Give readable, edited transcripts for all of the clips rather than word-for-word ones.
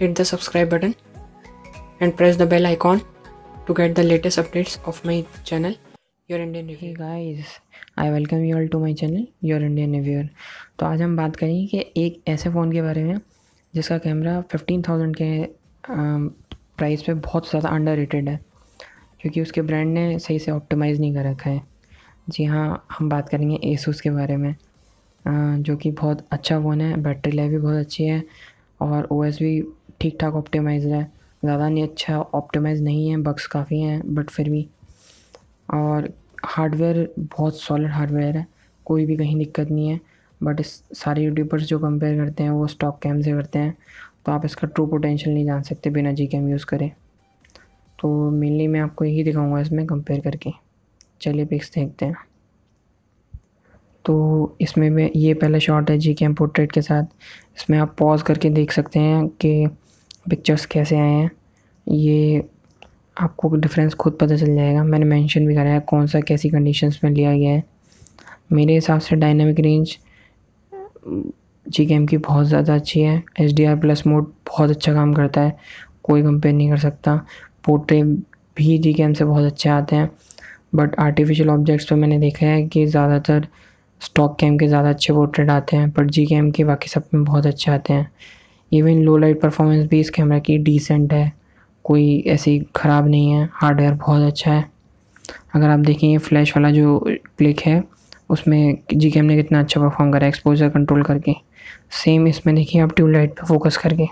hit the subscribe button and press the bell icon to get the latest updates of my channel, Your Indian Review. Hey guys, I welcome you all to my channel, Your Indian Reviewer। तो आज हम बात करेंगे कि एक ऐसे phone के बारे में जिसका कैमरा 15,000 के प्राइस पे बहुत ज़्यादा अंडर रेटेड है, क्योंकि उसके ब्रांड ने सही से ऑप्टिमाइज़ नहीं कर रखा है। जी हाँ, हम बात करेंगे Asus के बारे में, जो कि बहुत अच्छा फ़ोन है। बैटरी लाइफ भी बहुत अच्छी है और OS भी ठीक ठाक ऑप्टिमाइज़ है, ज़्यादा नहीं अच्छा ऑप्टिमाइज़ नहीं है, बग्स काफ़ी हैं बट फिर भी। और हार्डवेयर बहुत सॉलिड हार्डवेयर है, कोई भी कहीं दिक्कत नहीं है। बट इस सारे यूट्यूबर्स जो कंपेयर करते हैं वो स्टॉक कैम से करते हैं, तो आप इसका ट्रू पोटेंशियल नहीं जान सकते बिना Gcam यूज़ करे। तो मेनली मैं आपको यही दिखाऊंगा इसमें कंपेयर करके। चलिए पिक्स देखते हैं। तो इसमें मैं ये पहला शॉट है Gcam पोर्ट्रेट के साथ। इसमें आप पॉज करके देख सकते हैं कि पिक्चर्स कैसे आए हैं। ये आपको डिफरेंस खुद पता चल जाएगा। मैंने मेंशन भी करा है कौन सा कैसी कंडीशंस में लिया गया है। मेरे हिसाब से डायनामिक रेंज Gcam की बहुत ज़्यादा अच्छी है। HDR+ मोड बहुत अच्छा काम करता है, कोई कंपेयर नहीं कर सकता। पोर्ट्रेट भी Gcam से बहुत अच्छे आते हैं, बट आर्टिफिशियल ऑब्जेक्ट्स पे मैंने देखा है कि ज़्यादातर स्टॉक कैम के ज़्यादा अच्छे पोर्ट्रेट आते हैं, बट Gcam के बाकी सब में बहुत अच्छे आते हैं। इवन लो लाइट परफॉर्मेंस भी इस कैमरा की डिसेंट है, कोई ऐसी ख़राब नहीं है। हार्डवेयर बहुत अच्छा है। अगर आप देखें फ्लैश वाला जो क्लिक है उसमें Gcam ने कितना अच्छा परफॉर्म करा है एक्सपोजर कंट्रोल करके। सेम इसमें देखिए आप ट्यूबलाइट पे फोकस करके,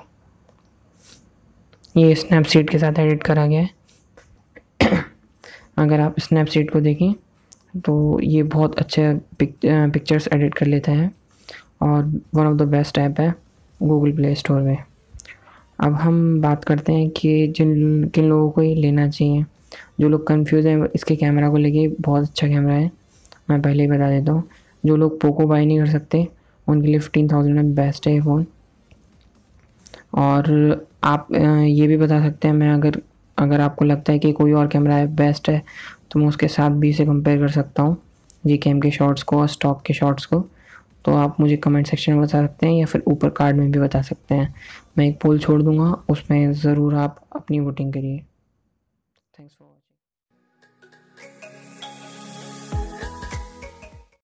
ये स्नैपसीड के साथ एडिट करा गया है। अगर आप स्नैपसीड को देखें तो ये बहुत अच्छे पिक्चर्स एडिट कर लेता है और one of the best app है गूगल प्ले स्टोर में। अब हम बात करते हैं कि किन लोगों को ये लेना चाहिए। जो लोग कंफ्यूज हैं इसके कैमरा को लेके, बहुत अच्छा कैमरा है, मैं पहले ही बता देता हूँ। जो लोग पोको बाई नहीं कर सकते उनके लिए 15,000 में बेस्ट है ये फ़ोन। और आप ये भी बता सकते हैं, मैं अगर आपको लगता है कि कोई और कैमरा है बेस्ट है तो मैं उसके साथ भी इसे कंपेयर कर सकता हूँ, Gcam के शॉट्स को और स्टॉक के शॉट्स को। तो आप मुझे कमेंट सेक्शन में बता सकते हैं या फिर ऊपर कार्ड में भी बता सकते हैं। मैं एक पोल छोड़ दूँगा, उसमें ज़रूर आप अपनी वोटिंग करिए।